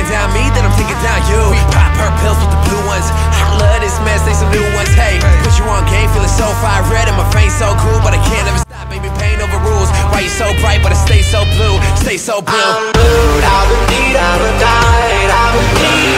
taking down me, then I'm taking down you. Pop her pills with the blue ones. I love this mess, they some new ones. Hey, put you on game, feeling so fire red and my face so cool, but I can't ever stop, baby, pain over rules. Why you so bright, but I stay so blue, stay so blue. I'm blue, I would need, I would die, I would need.